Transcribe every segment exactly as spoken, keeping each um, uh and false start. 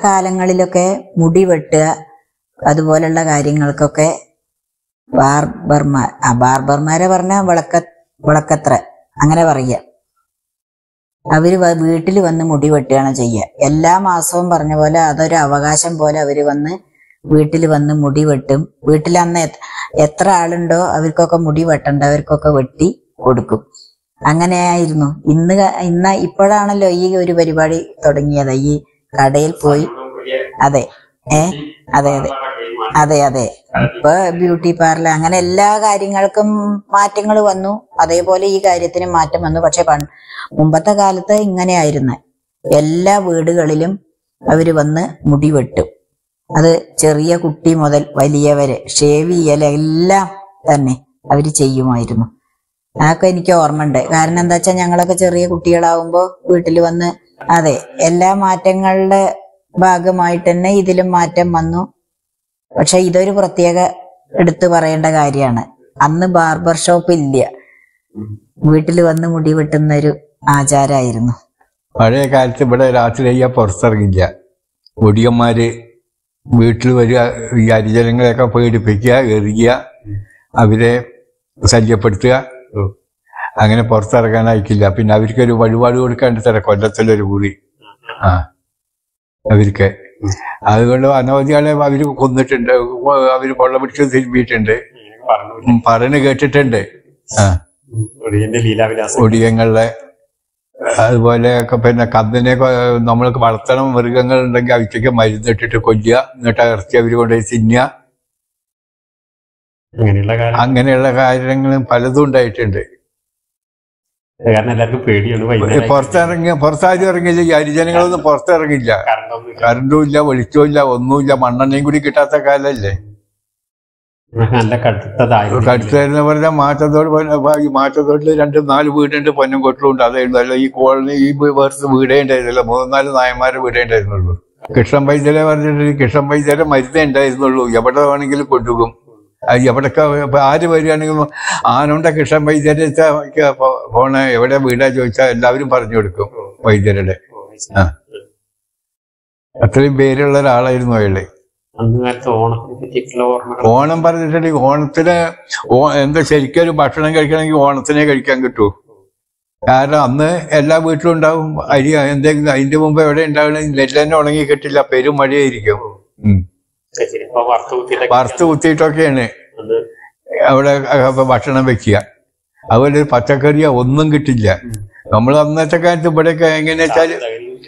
കാലങ്ങളിലൊക്കെ മുടി വെട്ടുക അതുപോലുള്ള കാര്യങ്ങൾക്കൊക്കെ ബാർബർമാർ ആ ബാർബർമാരെ പറഞ്ഞ വിളക്ക വിളക്കത്ര അങ്ങനെ പറയുക. അവര് വീട്ടിൽ വന്ന് മുടി വെട്ടുകയാണ് ചെയ്യുക. എല്ലാ മാസവും പറഞ്ഞ പോലെ അതൊരു അവകാശം പോലെ അവര് വന്ന് വീട്ടിൽ വന്ന് മുടി വെട്ടും. വീട്ടിൽ അന്ന് എത്ര ആളുണ്ടോ അവർക്കൊക്കെ മുടി വെട്ടേണ്ടവർക്കൊക്കെ വെട്ടി കൊടുക്കും. അങ്ങനെയായിരുന്നു. ഇന്ന് ഇന്ന് ഇപ്പോഴാണല്ലോ ഈ ഒരു പരിപാടി തുടങ്ങിയത്. ഈ കടയിൽ പോയി അതെ ഏ അതെ അതെ അതെ അതെ ഇപ്പൊ ബ്യൂട്ടി പാർലർ അങ്ങനെ എല്ലാ കാര്യങ്ങൾക്കും മാറ്റങ്ങൾ വന്നു. അതേപോലെ ഈ കാര്യത്തിന് മാറ്റം വന്നു. പക്ഷെ മുമ്പത്തെ കാലത്ത് ഇങ്ങനെയായിരുന്നു. എല്ലാ വീടുകളിലും അവര് വന്ന് മുടി വെട്ടും. അത് ചെറിയ കുട്ടി മുതൽ വലിയവരെ ഷേവ് ചെയ്യൽ എല്ലാം തന്നെ അവര് ചെയ്യുമായിരുന്നു. അതൊക്കെ എനിക്ക് ഓർമ്മ ഉണ്ട്. കാരണം എന്താ വെച്ചാൽ ഞങ്ങളൊക്കെ ചെറിയ കുട്ടികളാവുമ്പോ വീട്ടിൽ വന്ന് അതെ എല്ലാ മാറ്റങ്ങളുടെ ഭാഗമായിട്ട് തന്നെ ഇതിലും മാറ്റം വന്നു. പക്ഷെ ഇതൊരു പ്രത്യേക എടുത്തു പറയേണ്ട കാര്യമാണ്. അന്ന് ബാർബർ ഷോപ്പ് ഇല്ല, വീട്ടിൽ വന്ന് മുടി വെട്ടുന്ന ഒരു ആചാരമായിരുന്നു. പഴയ കാലത്ത് ഇവിടെ രാത്രി അയ്യാ പുറത്തിറങ്ങില്ല. ഒടിയന്മാര് വീട്ടിൽ വരിക, ഈ ഹരിജനങ്ങളെയൊക്കെ പേടിപ്പിക്കുക, എറിയുക, അവരെ ശല്യപ്പെടുത്തുക. അങ്ങനെ പുറത്തിറങ്ങാൻ അയക്കില്ല. പിന്നെ അവർക്കൊരു വഴിപാട് കൊടുക്കാണ്ട് തരാം, കൊല്ലത്തിലൊരു കുറി ആ അവർക്ക്. അതുകൊണ്ട് അനവധി ആളെ അവര് കൊന്നിട്ടുണ്ട്, അവര് കൊള്ള പിടിച്ച് തിരുമ്പിയിട്ടുണ്ട്, പറഞ്ഞു കേട്ടിട്ടുണ്ട്. ആ ഒടിയങ്ങളുടെ അതുപോലെയൊക്കെ. പിന്നെ കന്നിനെ നമ്മൾക്ക് വളർത്തണം, മൃഗങ്ങൾ ഉണ്ടെങ്കിൽ അവയ്ക്കൊക്കെ മരുന്നിട്ടിട്ട് കൊല്ലുക, എന്നിട്ട് ഇറച്ചി അവര് കൊണ്ടുപോയി തിന്നുക. അങ്ങനെയുള്ള കാര്യങ്ങളും പലതും ഉണ്ടായിട്ടുണ്ട്. പുറത്തിറങ്ങി പുറത്താരും ഇറങ്ങില്ല. ഈ ഹരിജനങ്ങളൊന്നും പുറത്തിറങ്ങില്ല. കറണ്ടും ഇല്ല, വെളിച്ചവും ഇല്ല, ഒന്നുമില്ല. മണ്ണെണ്ണയും കൂടി കിട്ടാത്ത കാലല്ലേ. കടുത്തായിരുന്നു പറഞ്ഞാൽ മാറ്റത്തോട് ഈ മാറ്റത്തോട്ടില് രണ്ട് നാല് വീടുണ്ട്, പൊന്നും കൊട്ടിലും ഉണ്ട്. അതേ ഉള്ളൂ. അല്ല ഈ കോളനി ഈ വേർത്ത് വീടേ ഉണ്ടായിരുന്നില്ല. മൂന്ന് നാല് നായന്മാരെ വീടേ ഉണ്ടായിരുന്നുള്ളൂ. കൃഷ്ണൻ വൈദ്യരെ പറഞ്ഞിട്ട് കൃഷ്ണൻ വൈദ്യരെ മരുന്നേ ഉണ്ടായിരുന്നുള്ളൂ. എവിടെ വേണമെങ്കിലും കൊണ്ടുപോകും. എവിടൊക്കെ ആര് വരികയാണെങ്കിലും ആനോണ്ട കൃഷ്ണൻ വൈദ്യരെ പോണ എവിടെ വീടാ ചോദിച്ചാൽ എല്ലാവരും പറഞ്ഞു കൊടുക്കും വൈദ്യരുടെ. ആ അത്രയും പേരുള്ള ഒരാളായിരുന്നു അയാള്. ഓണം പറഞ്ഞിട്ടുണ്ടെങ്കിൽ ഓണത്തിന് എന്താ ശരിക്കും ഒരു ഭക്ഷണം കഴിക്കണമെങ്കിൽ ഓണത്തിനെ കഴിക്കാൻ കിട്ടൂ. കാരണം അന്ന് എല്ലാ വീട്ടിലും ഉണ്ടാവും അരി. എന്തെങ്കിലും അതിന്റെ മുമ്പ് എവിടെ ഉണ്ടാവണമെങ്കിൽ നെല്ല് തന്നെ ഉണങ്ങി കിട്ടില്ല, പെരും മഴയായിരിക്കും. വറുത്ത് കുത്തിയിട്ടൊക്കെയാണ് അവിടെ ഭക്ഷണം വെക്കുക. അതുപോലെ ഒരു പച്ചക്കറിയോ ഒന്നും കിട്ടില്ല. നമ്മൾ അന്നത്തെ കാലത്ത് ഇവിടെയൊക്കെ എങ്ങനെ വെച്ചാല്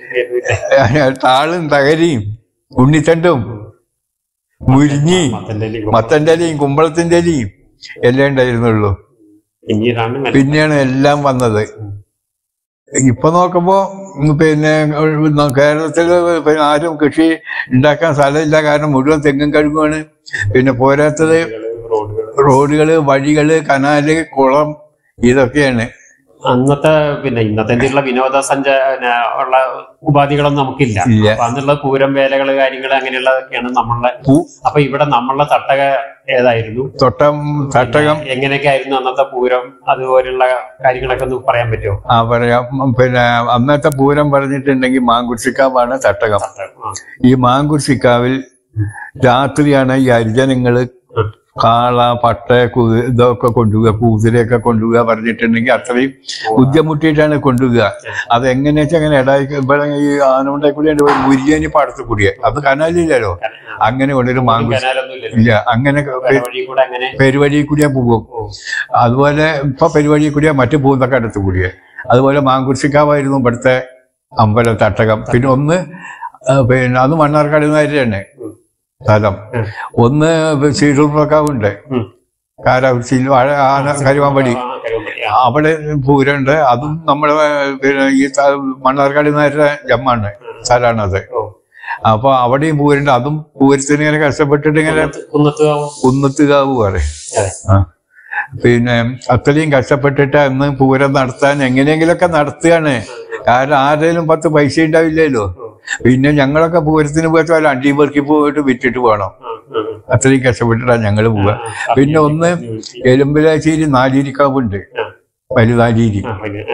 താളും തകരിയും ഉണ്ണിത്തണ്ടും മുരിഞ്ഞി മത്തന്റെ ഇലയും കുമ്പളത്തിന്റെ ഇലയും എല്ലാം ഉണ്ടായിരുന്നുള്ളൂ. പിന്നെയാണ് എല്ലാം വന്നത്. ഇപ്പൊ നോക്കുമ്പോ പിന്നെ കേരളത്തില് പിന്നെ ആരും കൃഷി ഉണ്ടാക്കാൻ സ്ഥലമില്ല. കാരണം മുഴുവൻ തെങ്ങും കഴുകുമാണ്. പിന്നെ പോരാത്തത് റോഡുകള്, വഴികള്, കനാല്, കുളം ഇതൊക്കെയാണ്. അന്നത്തെ പിന്നെ ഇന്നത്തെ വിനോദസഞ്ചാര ഉള്ള ഉപാധികളൊന്നും നമുക്കില്ല. അന്നുള്ള പൂരം വേലകള് കാര്യങ്ങള് അങ്ങനെയുള്ളതൊക്കെയാണ് നമ്മളുടെ. അപ്പൊ ഇവിടെ നമ്മളുടെ തട്ടക ഏതായിരുന്നു? തൊട്ടം തട്ടകം എങ്ങനെയൊക്കെ ആയിരുന്നു അന്നത്തെ പൂരം? അതുപോലുള്ള കാര്യങ്ങളൊക്കെ ഒന്ന് പറയാൻ പറ്റുമോ? ആ പറയാം. പിന്നെ അന്നത്തെ പൂരം പറഞ്ഞിട്ടുണ്ടെങ്കിൽ മാങ്കുർശിക്കാവാണ് തട്ടകം. ഈ മാങ്കുർശിക്കാവിൽ രാത്രിയാണ് ഈ ഹരിജനങ്ങള് കാള, പട്ട, കു ഇതൊക്കെ കൊണ്ടുപോവുക, കുതിരയൊക്കെ കൊണ്ടുപോവുക പറഞ്ഞിട്ടുണ്ടെങ്കിൽ അത്രയും ബുദ്ധിമുട്ടിയിട്ടാണ് കൊണ്ടുപോവുക. അതെങ്ങനെയാ വെച്ചാൽ അങ്ങനെ ഇടായി ഇവിടെ ഈ ആനമുണ്ടായി കൂടിയാണ് മുരിയനി പാടത്ത് കൂടിയ. അത് കനാലില്ലല്ലോ. അങ്ങനെ കൊണ്ടൊരു മാങ്കുശി ഇല്ല. അങ്ങനെ പെരുവഴി കൂടിയാ പോകും. അതുപോലെ ഇപ്പൊ പെരുവഴി കൂടിയാ മറ്റു പൂന്നൊക്കെ അടുത്ത് കൂടിയ. അതുപോലെ മാങ്കുർശിക്കാവായിരുന്നു ഇവിടുത്തെ അമ്പലം തട്ടകം. പിന്നെ ഒന്ന് പിന്നെ അത് മണ്ണാർക്കാടുന്നവര് തന്നെ സ്ഥലം. ഒന്ന് സീഡൂർക്കാവുണ്ട്, കാരാവൃത്തിയിൽ ആന കരുവാമ്പടി, അവിടെ പൂരമുണ്ട്. അതും നമ്മുടെ പിന്നെ ഈ മണ്ണാർക്കാട് നേരെ ജമ്മാണ് സ്ഥലമാണത്. അപ്പൊ അവിടെയും പൂരുണ്ട്. അതും പൂരത്തിന് ഇങ്ങനെ കഷ്ടപ്പെട്ടിട്ട് ഇങ്ങനെ കുന്നത്തുകാവ് പറയും. ആ പിന്നെ അത്രയും കഷ്ടപ്പെട്ടിട്ട് അന്ന് പൂരം നടത്താൻ എങ്ങനെയെങ്കിലൊക്കെ നടത്തുകയാണ്. കാരണം ആരുടെയും പത്ത് പൈസ ഉണ്ടാവില്ലല്ലോ. പിന്നെ ഞങ്ങളൊക്കെ പൂരത്തിന് പോയിട്ട് വല്ല അണ്ടിപേർക്ക് പോയിട്ട് വിറ്റിട്ട് പോകണം. അത്രയും കഷ്ടപ്പെട്ടിട്ടാണ് ഞങ്ങള് പോവുക. പിന്നെ ഒന്ന് എലുമ്പിലാശ്ശേരി നാലീരിക്കാവുണ്ട്, വലുതാലീരി.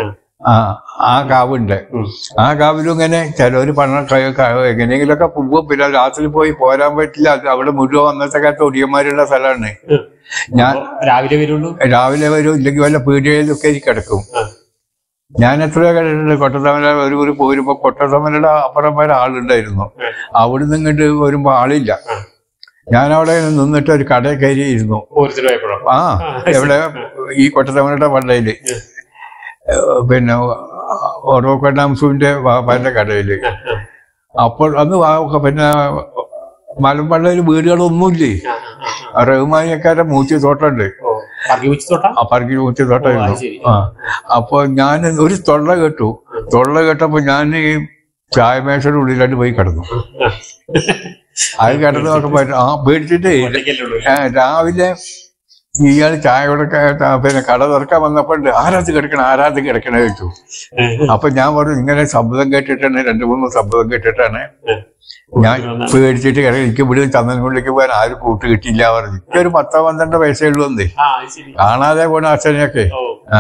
ആ ആ കാവുണ്ട്. ആ കാവിലും ഇങ്ങനെ ചിലവര് പറഞ്ഞ എങ്ങനെയെങ്കിലൊക്കെ പോകും. പിന്നെ രാത്രി പോയി പോരാൻ പറ്റില്ല. അത് അവിടെ മുഴുവൻ അന്നത്തെ കാലത്ത് ഒടിയന്മാരുള്ള സ്ഥലമാണ്. ഞാൻ രാവിലെ വരുള്ളൂ. രാവിലെ വരും, ഇല്ലെങ്കിൽ വല്ല പീടികയിലൊക്കെ കിടക്കും. ഞാൻ എത്രയോ കണ്ടിട്ടുണ്ട്. കൊട്ടത്തമല ഒരു ഒരു പോരുമ്പോ കൊട്ടത്തമലയുടെ അപ്പുറം വരെ ആളുണ്ടായിരുന്നു. അവിടുന്ന് ഇങ്ങോട്ട് വരുമ്പോ ആളില്ല. ഞാൻ അവിടെ നിന്നിട്ട് ഒരു കടയിൽ കയറിയിരുന്നു. ആ എവിടെ ഈ കൊട്ടത്തമലയുടെ പള്ളയില്, പിന്നെ ഓറോക്കണ്ണാംസുവിന്റെ വാപ്പാന്റെ കടയില്. അപ്പോൾ അന്ന് പിന്നെ മലമ്പള്ളയിൽ വീടുകളൊന്നുമില്ലേ. റഹ്മാനിയക്കാരുടെ മൂച്ചി തോട്ടമുണ്ട്. ആ പറക്കി മൂച്ചി തോട്ടമായിരുന്നു. ആ അപ്പൊ ഞാൻ ഒരു തൊള്ള കേട്ടു. തൊള്ള കേട്ടപ്പോ ഞാൻ ഈ ചായമേശയുടെ ഉള്ളിലായിട്ട് പോയി കിടന്നു. അത് കിടന്നു നോക്കുമ്പോ ആ പേടിച്ചിട്ട് രാവിലെ ഇയാൾ ചായ കൊടുക്കാൻ പിന്നെ കട തുറക്കാൻ വന്നപ്പോണ്ട് ആരാധ കിടക്കണം ആരാധ കിടക്കണ വെച്ചു. അപ്പൊ ഞാൻ പറഞ്ഞു ഇങ്ങനെ ശബ്ദം കേട്ടിട്ടാണ്, രണ്ടു മൂന്ന് ശബ്ദം കേട്ടിട്ടാണ് ഞാൻ പേടിച്ചിട്ട് കിടക്കും. എനിക്ക് ഇവിടെ ചന്ദനക്കുള്ളിലേക്ക് പോകാൻ ആരും കൂട്ട് കിട്ടിയില്ല പറഞ്ഞു. എനിക്ക് ഒരു പത്തോ പന്ത്രണ്ട് പൈസ ഉള്ളൂ എന്നേ. കാണാതെ പോണ അച്ഛനെയൊക്കെ. ആ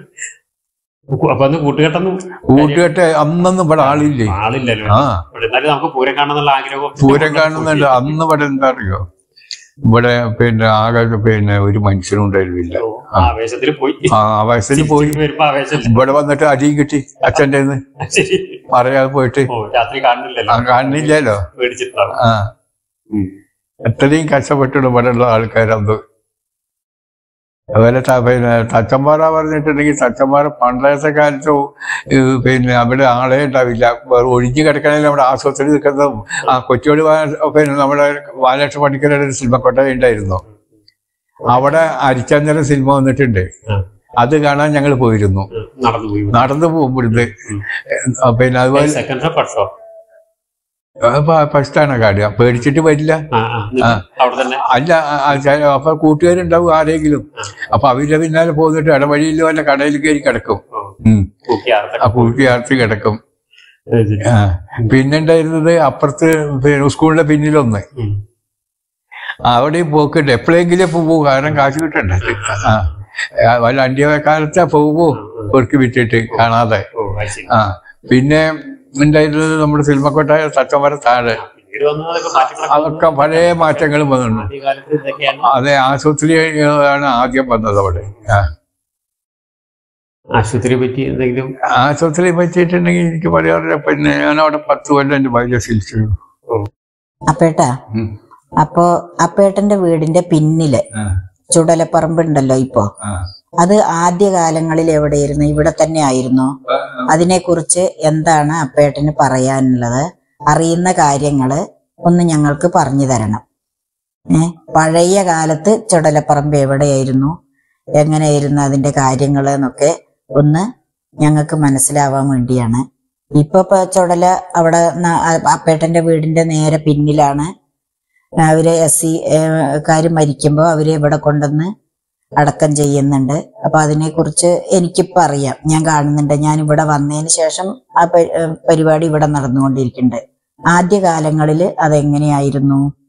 കൂട്ടുകെട്ട് അന്നൊന്നും ഇവിടെ ആളില്ലേ. ആ പൂരം കാണുന്നുണ്ട്. അന്ന് ഇവിടെ എന്താ അറിയോ, ഇവിടെ പിന്നെ ആകെ പിന്നെ ഒരു മനുഷ്യനും ഉണ്ടായിരുന്നില്ല. ആ ആവേശത്തിൽ പോയി ഇവിടെ വന്നിട്ട് അടിയും കിട്ടി അച്ഛൻ്റെ പറയാതെ പോയിട്ട്. കാണുന്നില്ലല്ലോ. ആ എത്രയും കഷ്ടപ്പെട്ടിട്ട് ഇവിടെ ഉള്ള ആൾക്കാരത്. അതുപോലെ പിന്നെ തച്ചമ്പാറ പറഞ്ഞിട്ടുണ്ടെങ്കിൽ തച്ചമ്പാറ പണ്ടത്തെ കാലത്ത് പിന്നെ അവിടെ ആളെ ഉണ്ടാവില്ല. ഒഴിഞ്ഞു കിടക്കണമെങ്കിൽ നമ്മുടെ ആശുപത്രി നിൽക്കുന്നതും ആ കൊച്ചിയോട് പിന്നെ നമ്മുടെ ബാലകൃഷ്ണ പണിക്കരുടെ ഒരു സിനിമ കൊട്ട ഉണ്ടായിരുന്നു. അവിടെ അരിച്ചന്ദ്രൻ സിനിമ വന്നിട്ടുണ്ട്. അത് കാണാൻ ഞങ്ങൾ പോയിരുന്നു. നടന്നു പോകുമ്പോഴത് പിന്നെ അതുപോലെ ഫസ്റ്റാണ് കാണുക. പേടിച്ചിട്ട് വരില്ല. അല്ല അപ്പൊ കൂട്ടുകാരുണ്ടാവും ആരെങ്കിലും. അപ്പൊ അവരുടെ പിന്നാലെ പോന്നിട്ട് ഇടവഴിയിൽ വല്ല കടയിൽ കയറി കിടക്കും. ആ കൂട്ടി ആർത്തി കിടക്കും. ആ പിന്നെ ഉണ്ടായിരുന്നത് അപ്പുറത്ത് സ്കൂളിന്റെ പിന്നിലൊന്ന്, അവിടെയും പോക്കുണ്ട്. എപ്പോഴെങ്കിലും പോകും, കാരണം കാശ് കിട്ടണ്ടേ. ആ വല്ല അന്ത്യകാലത്തെ പോകുമ്പോ പെറുക്കി വിറ്റിട്ട് കാണാതെ. ആ പിന്നെ ഉണ്ടായിരുന്നത് നമ്മുടെ സിനിമക്കോട്ടായ തച്ചമര താഴെ. അതൊക്കെ പഴയ മാറ്റങ്ങളും വന്നിട്ടുണ്ട്. അതെ, ആശുപത്രി ആണ് ആദ്യം വന്നത് അവിടെ. ആശുപത്രിയെ പറ്റി എന്തെങ്കിലും? ആശുപത്രിയെ പറ്റിയിട്ടുണ്ടെങ്കിൽ എനിക്ക് പറയാറില്ല. പിന്നെ ഞാൻ അവിടെ പത്ത് കൊല്ലം എന്റെ ഭാര്യ ചികിത്സിച്ചു. അപ്പേട്ടാ, അപ്പോ അപ്പേട്ടന്റെ വീടിന്റെ പിന്നില് ചുടലപ്പറമ്പ് ഉണ്ടല്ലോ ഇപ്പോ, അത് ആദ്യകാലങ്ങളിൽ എവിടെയായിരുന്നു? ഇവിടെ തന്നെ ആയിരുന്നു? അതിനെക്കുറിച്ച് എന്താണ് അപ്പേട്ടന് പറയാനുള്ളത്? അറിയുന്ന കാര്യങ്ങള് ഒന്ന് ഞങ്ങൾക്ക് പറഞ്ഞു തരണം. ഏ പഴയ കാലത്ത് ചുടലപ്പറമ്പ് എവിടെയായിരുന്നു, എങ്ങനെയായിരുന്നു അതിന്റെ കാര്യങ്ങൾ എന്നൊക്കെ ഒന്ന് ഞങ്ങൾക്ക് മനസ്സിലാവാൻ വേണ്ടിയാണ്. ഇപ്പൊ ഇപ്പൊ ചുടല അവിടെ അപ്പേട്ടന്റെ വീടിന്റെ നേരെ പിന്നിലാണ്. അവര് എസ് സി കാര് മരിക്കുമ്പോ അവര് ഇവിടെ കൊണ്ടുവന്ന് അടക്കം ചെയ്യുന്നുണ്ട്. അപ്പൊ അതിനെ കുറിച്ച് എനിക്കിപ്പോ അറിയാം, ഞാൻ കാണുന്നുണ്ട്. ഞാൻ ഇവിടെ വന്നതിന് ശേഷം ആ പരിപാടി ഇവിടെ നടന്നുകൊണ്ടിരിക്കുന്നുണ്ട്. ആദ്യകാലങ്ങളിൽ അതെങ്ങനെയായിരുന്നു?